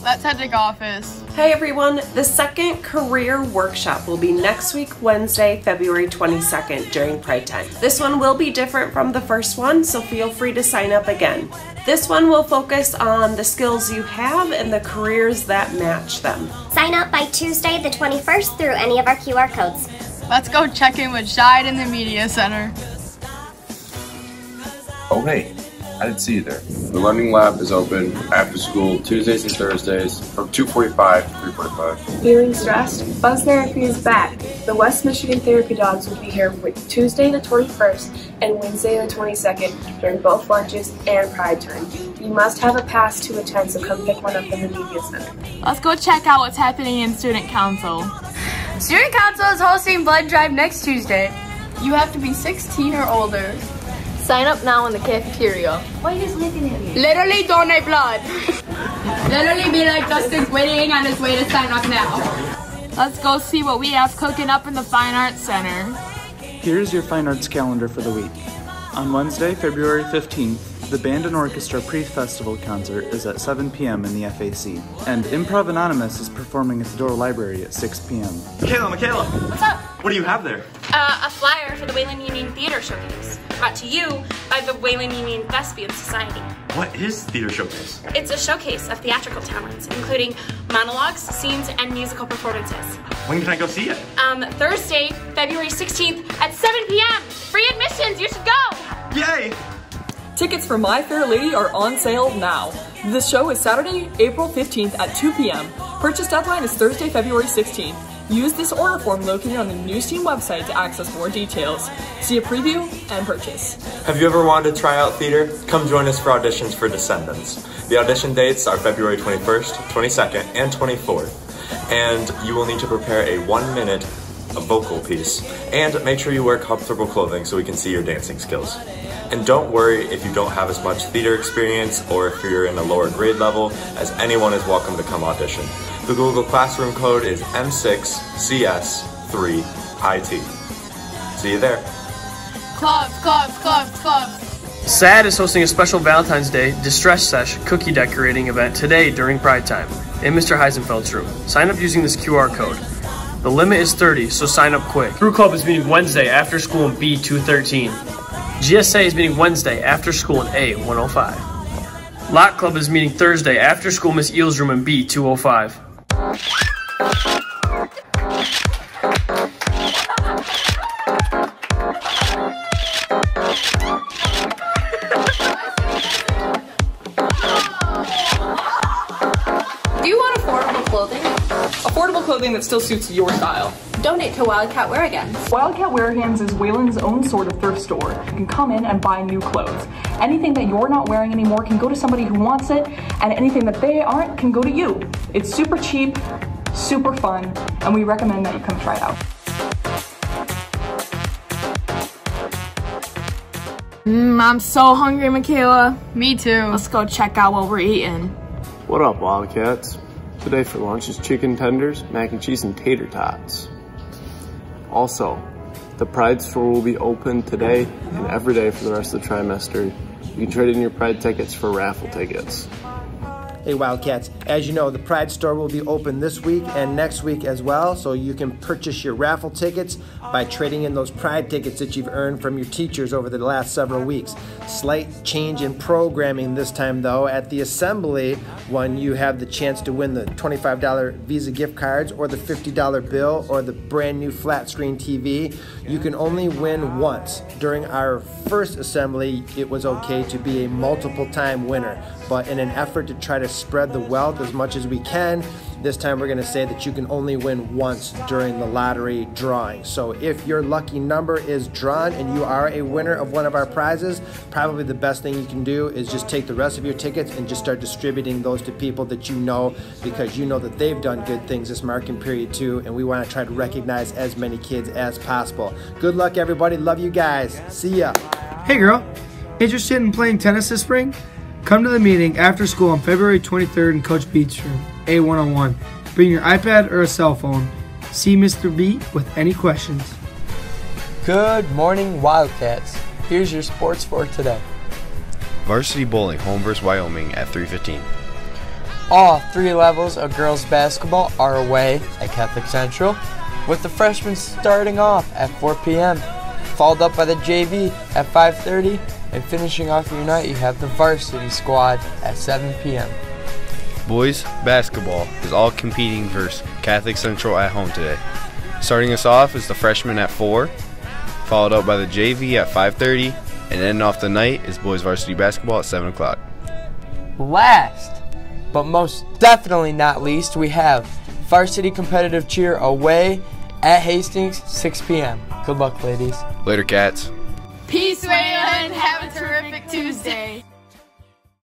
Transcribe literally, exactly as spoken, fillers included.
let's head to office. Hey everyone, the second career workshop will be next week, Wednesday, February twenty-second during Pride Time. This one will be different from the first one, so feel free to sign up again. This one will focus on the skills you have and the careers that match them. Sign up by Tuesday the twenty-first through any of our Q R codes. Let's go check in with Shide in the Media Center. Oh hey, I didn't see you there. The Learning Lab is open after school Tuesdays and Thursdays from two forty-five to three forty-five. Feeling stressed? Buzz Therapy is back. The West Michigan Therapy Dogs will be here with Tuesday the twenty-first and Wednesday the twenty-second during both lunches and Pride Time. You must have a pass to attend, so come pick one up in the Media Center. Let's go check out what's happening in Student Council. Student Council is hosting Blood Drive next Tuesday. You have to be sixteen or older. Sign up now in the cafeteria. Why are you just looking at me? Literally donate blood. Literally be like Dustin's waiting on his way to sign up now. Let's go see what we have cooking up in the Fine Arts Center. Here's your Fine Arts calendar for the week. On Wednesday, February fifteenth, the Band and Orchestra Pre-Festival concert is at seven p m in the F A C. And Improv Anonymous is performing at the Door Library at six p m Michaela, Michaela! What's up? What do you have there? Uh, a flyer for the Wayland Union Theater Showcase, brought to you by the Wayland Union Thespian Society. What is Theater Showcase? It's a showcase of theatrical talents, including monologues, scenes, and musical performances. When can I go see it? Um, Thursday, February sixteenth at seven p m Free admissions, you should go! Yay! Tickets for My Fair Lady are on sale now. The show is Saturday, April fifteenth at two p m Purchase deadline is Thursday, February sixteenth. Use this order form located on the News Team website to access more details. See a preview and purchase. Have you ever wanted to try out theater? Come join us for auditions for Descendants. The audition dates are February twenty-first, twenty-second, and twenty-fourth. And you will need to prepare a one minute vocal piece. And make sure you wear comfortable clothing so we can see your dancing skills. And don't worry if you don't have as much theater experience or if you're in a lower grade level, as anyone is welcome to come audition. The Google Classroom code is M six C S three I T. See you there. Clubs, clubs, clubs, clubs. S A D is hosting a special Valentine's Day Distress Sesh cookie decorating event today during Pride Time in Mister Heisenfeld's room. Sign up using this Q R code. The limit is thirty, so sign up quick. Brew Club is meeting Wednesday after school in B two thirteen. G S A is meeting Wednesday after school in A one oh five. Lot Club is meeting Thursday after school Miss Eel's room in B two oh five. Do you want affordable clothing? Affordable clothing that still suits your style. Donate to Wildcat Wear Again. Wildcat Wear Hands is Wayland's own sort of thrift store. You can come in and buy new clothes. Anything that you're not wearing anymore can go to somebody who wants it, and anything that they aren't can go to you. It's super cheap, super fun, and we recommend that you come try it out. Mmm, I'm so hungry, Michaela. Me too. Let's go check out what we're eating. What up, Wildcats? Today for lunch is chicken tenders, mac and cheese, and tater tots. Also, the Pride store will be open today and every day for the rest of the trimester. You can trade in your Pride tickets for raffle tickets. Hey Wildcats, as you know, the Pride store will be open this week and next week as well, so you can purchase your raffle tickets by trading in those Pride tickets that you've earned from your teachers over the last several weeks. Slight change in programming this time though. At the assembly one, you have the chance to win the twenty-five dollar Visa gift cards or the fifty dollar bill or the brand new flat screen T V. You can only win once. During our first assembly, it was okay to be a multiple time winner, but in an effort to try to spread the wealth as much as we can, this time we're going to say that you can only win once during the lottery drawing. So if your lucky number is drawn and you are a winner of one of our prizes, probably the best thing you can do is just take the rest of your tickets and just start distributing those to people that you know, because you know that they've done good things this marking period too, and we want to try to recognize as many kids as possible. Good luck everybody, love you guys, see ya. Hey girl, interested in playing tennis this spring? Come to the meeting after school on February twenty-third in Coach Beat's room, A one oh one. Bring your iPad or a cell phone. See Mister B with any questions. Good morning, Wildcats. Here's your sports for today. Varsity bowling, home versus Wyoming at three fifteen. All three levels of girls basketball are away at Catholic Central, with the freshmen starting off at four p m, followed up by the J V at five thirty, and finishing off your night you have the varsity squad at seven p m Boys basketball is all competing versus Catholic Central at home today. Starting us off is the freshmen at four, followed up by the J V at five thirty, and ending off the night is boys varsity basketball at seven o'clock. Last, but most definitely not least, we have varsity competitive cheer away at Hastings, six p m Good luck, ladies. Later, Cats. Peace, Wayland. Have a terrific Tuesday.